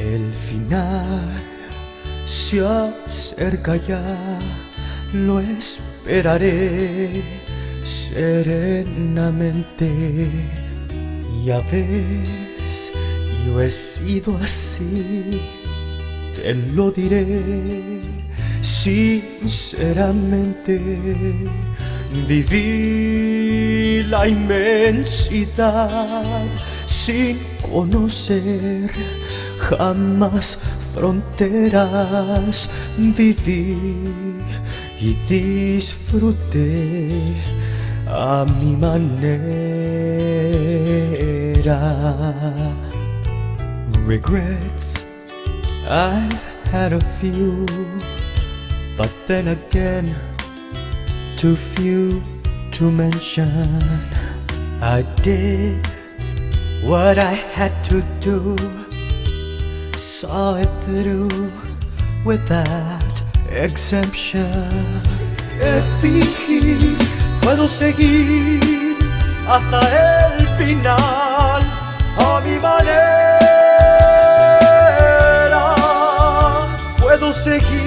El final se acerca ya, lo esperaré serenamente. Ya ves, yo he sido así, te lo diré sinceramente. Viví la inmensidad sin conocer jamás fronteras. Viví y disfruté a mi manera. Regrets, I've had a few, but then again, too few to mention. I did what I had to do, saw it through without exemption. Te fingí, puedo seguir hasta el final a mi manera. Puedo seguir